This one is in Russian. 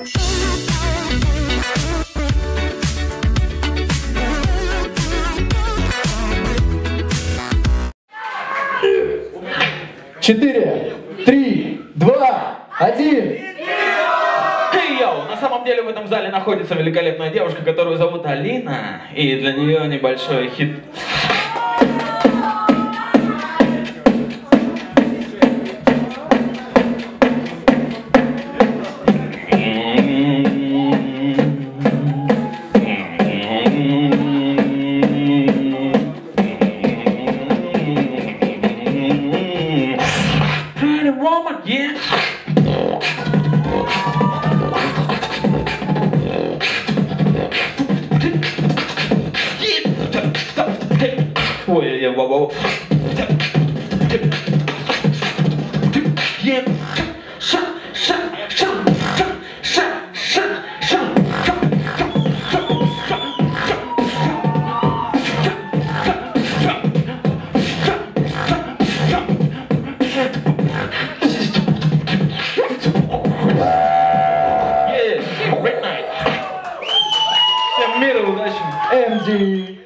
Четыре, 3, 2, 1. Эй, йоу! На самом деле в этом зале находится великолепная девушка, которую зовут Алина, и для нее небольшой хит. Woman, yeah. Ой, я баба. Мира удачи. МД.